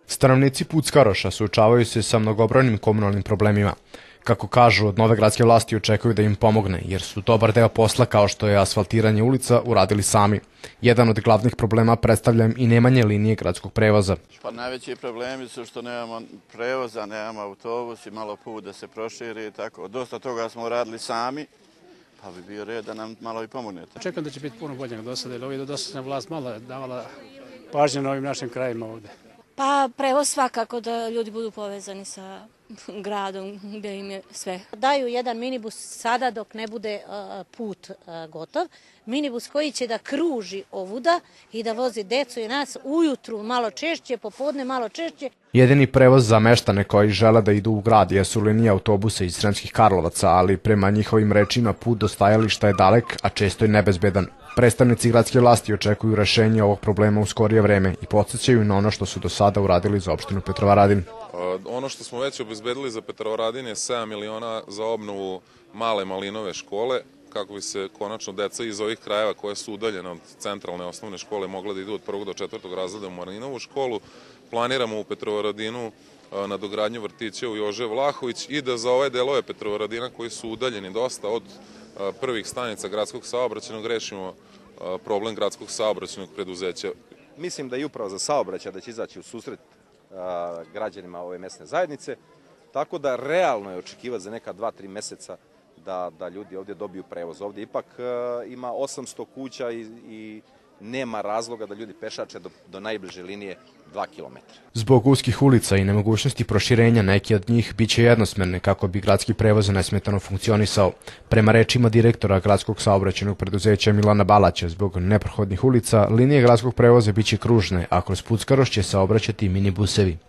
Stanovnici Puckaroša suočavaju se sa mnogobrojnim komunalnim problemima. Kako kažu, od nove gradske vlasti očekuju da im pomogne, jer su dobar deo posla kao što je asfaltiranje ulica uradili sami. Jedan od glavnih problema predstavlja i nemanje linije gradskog prevoza. Pa najveći problemi su što nemamo prevoza, nemamo autobus i malo put da se proširi i tako. Dosta toga smo uradili sami, pa bi bio red da nam malo i pomognete. Očekujem da će biti puno bolje do sada, jer ovdje dosadašnja vlast malo je davala pažnje na ovim našim krajima ovdje. Pa prevoz svakako da ljudi budu povezani sa gradom gdje im je sve. Daju jedan minibus sada dok ne bude put gotov. Minibus koji će da kruži ovuda i da vozi decu i nas ujutru malo češće, popodne malo češće. Jedini prevoz za meštane koji žele da idu u grad jesu linije autobusa iz Sremskih Karlovaca, ali prema njihovim rečima put do stajališta je dalek, a često i nebezbedan. Predstavnici gradske vlasti očekuju rešenje ovog problema u skorije vreme i podsjećaju na ono što su do sada uradili za opštinu Petrovaradin. Ono što smo već obezbedili za Petrovaradin je 7 miliona za obnovu male Malinove škole, kako bi se konačno deca iz ovih krajeva koje su udaljene od centralne osnovne škole mogla da idu od 1. do 4. razreda u Malinovu školu. Planiramo u Petrovaradinu nadogradnju vrtića u Jože Vlahović i da za ove delove Petrovaradina koji su udaljeni dosta od prvih stanica gradskog saobraćajnog rešimo problem gradskog saobraćajnog preduzeća. Mislim da i upravo za saobraćaj da će izaći u susret građanima ove mesne zajednice, tako da realno je očekivati za neka 2-3 meseca da ljudi ovdje dobiju prevoz. Ovdje ipak ima 800 kuća i nema razloga da ljudi pešače do najbliže linije 2 km. Zbog uskih ulica i nemogućnosti proširenja neki od njih biće jednosmerne kako bi gradski prevoz nesmetano funkcionisao. Prema rečima direktora gradskog saobraćajnog preduzeća Milana Balaća, zbog neprohodnih ulica, linije gradskog prevoza biće kružne, a kroz Puckaroš će saobraćati minibusevi.